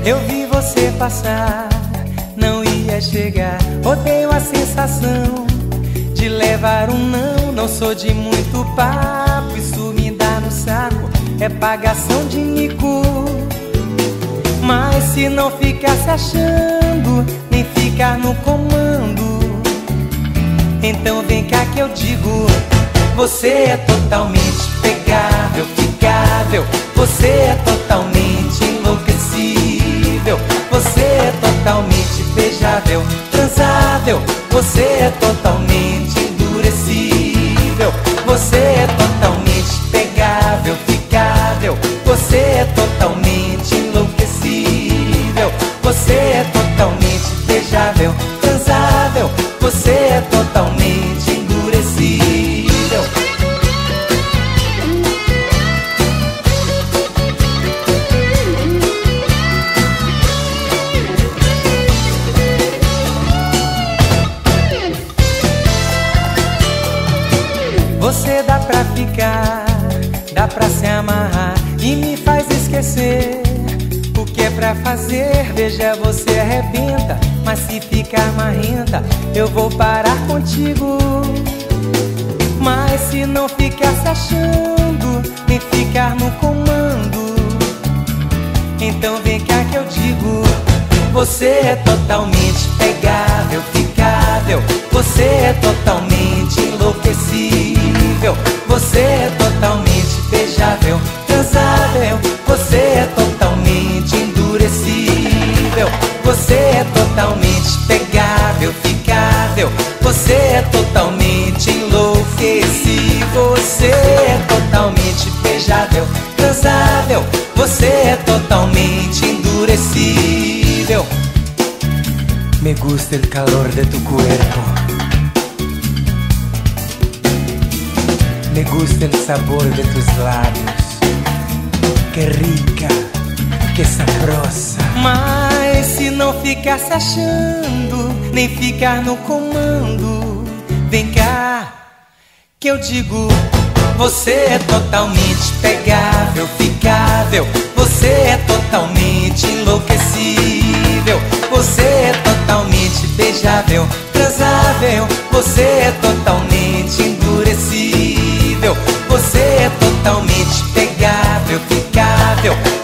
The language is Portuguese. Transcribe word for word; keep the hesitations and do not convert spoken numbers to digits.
Eu vi você passar, não ia chegar. Odeio a sensação de levar um não. Não sou de muito papo, isso me dá no saco. É pagação de mico. Mas se não ficar se achando, nem ficar no comando, então vem cá que eu digo: você é totalmente pegável, ficável. Você é totalmente enlouquecível. Você é totalmente beijável, transável. Você é totalmente endurecível. Você é totalmente pegável, ficável. Você é totalmente enlouquecível. Você é totalmente beijável, transável. Você é totalmente endurecível. Você dá pra ficar, dá pra se amarrar e me faz esquecer o que é pra fazer. Veja, você arrebenta, mas se ficar marrenta, eu vou parar contigo. Mas se não ficar se achando, nem ficar no comando, então vem cá que eu digo: você é totalmente pegável, ficável. Você é totalmente enlouquecível. Você é totalmente beijável, transável. Você é totalmente endurecível. Você é totalmente pegável, ficável. Você é totalmente enlouquecível. Você é totalmente beijável, transável. Você é totalmente endurecível. Me gusta el calor de tu cuerpo. Me gusta el sabor de tus labios. Que rica, que sabrosa. Mas se não ficar se achando, nem ficar no comando, vem cá que eu digo: você é totalmente pegável, ficável. Você é totalmente enlouquecível. Você é totalmente beijável, transável. Você é totalmente endurecível. Você é totalmente pegável, ficável.